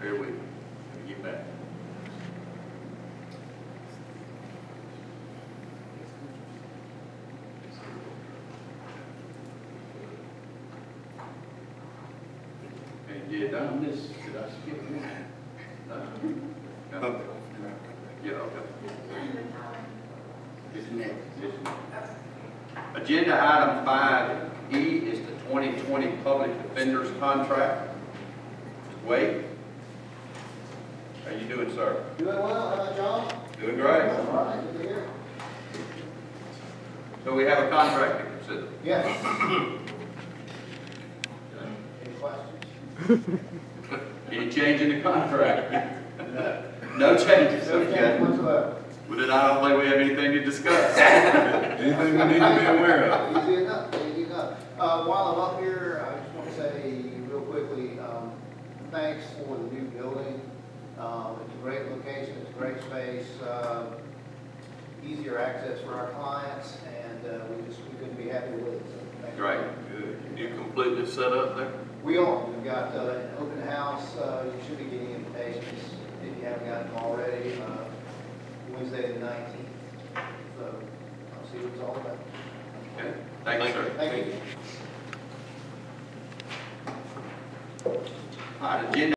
Bear with me. Let me get back. And get done this. Did I skip one? No. No. Yeah, okay. Agenda item 5E is the 2020 Public Defender's Contract. Mr. Wade, how you doing, sir? Doing well, how about y'all? Doing great. All right, good to hear. So we have a contract to consider. Yes. Any questions? Any change in the contract? No changes, No okay. change whatsoever. Well, then I don't think we have anything to discuss. Anything we need to be aware of? Easy enough, easy enough. While I'm up here, I just want to say real quickly, thanks for the new building. It's a great location, it's a great space, easier access for our clients, and we couldn't be happier with it. So thank you. Great. Good. You completely set up there? We are. We've got an open house. You should be getting invitations if you haven't gotten them already. Wednesday the 19th. So I'll see what it's all about. Okay. Thank you, sir. Thank you. All right, agenda